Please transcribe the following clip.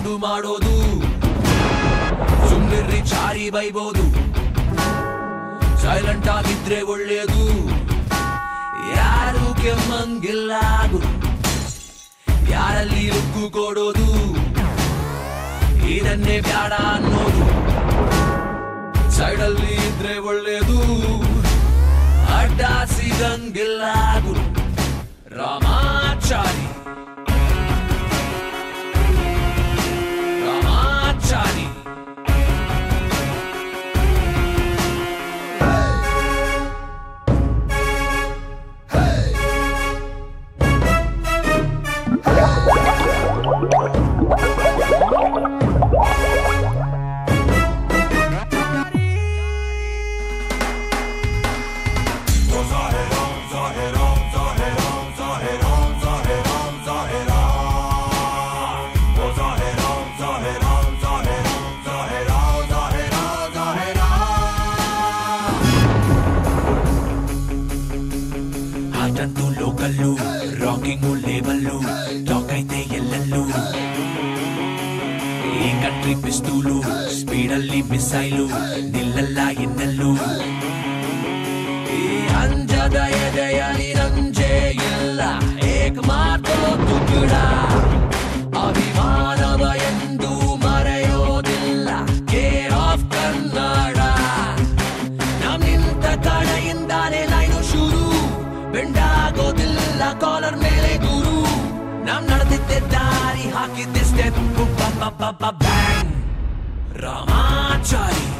ಸುಳ್ಳು ಮಾಡೋದು ಸುಮ್ಮನಿರ್ರಿ ಚಾರಿ ಬೈಬೋದು ಸೈಲೆಂಟ್ ಆಗಿದ್ರೆ ಒಳ್ಳೇದು ಯಾರು ಕೆಮ್ಮಂಗಿಲ್ಲ ಯಾರಲ್ಲಿ ಉಗ್ಗು ಕೊಡೋದು ಇದನ್ನೇ ಬ್ಯಾಡ ಅನ್ನೋದು ಸೈಡಲ್ಲಿ ಇದ್ರೆ ಒಳ್ಳೇದು ಅಡ್ಡ ಸಿಗಂಗಿಲ್ಲ ರಾಮಾಚಾರಿ ರಾಮಾಚಾರಿ ಹಾಟಂತೂ ಲೋಕಲ್ಲು ರಾಕಿಂಗು ಲೇಬಲ್ಲು ಟಾಕ್ ಐತೆ ಎಲ್ಲಲ್ಲೂ ಈ ಕಂಟ್ರಿ ಪಿಸ್ತೂಲು ಸ್ಪೀಡಲ್ಲಿ ಮಿಸೈಲು ನಿಲ್ಲಲ್ಲ ಇನ್ನಲ್ಲೂ ಈ ಅಂಜದ ಎದೆಯಲ್ಲಿ ರಂಜೆ ಇಲ್ಲ ಏಕ್ ಮಾತು ತುಕಡ ಅಭಿಮಾನವ ಎಂದು ಮರೆಯೋದಿಲ್ಲ ಕೇರ್ ಆಫ್ ಕನ್ನಡ ನಮ್ ನಿಂತ ಕಡೆಯಿಂದಾನೆ ಲೈನು ಶುರು ಬೆಂಡಾಗೋದಿಲ್ಲ ಕಾಲರ್ ಮೇಲೆ ಗುರು ನಮ್ ನಡೆದಿದ್ದೆ ದಾರಿ ಹಾಕಿದ್ದೆ ಸ್ಟೆಪ್ ಬ್ಯಾಂಗ್ ರಾಮಾಚಾರಿ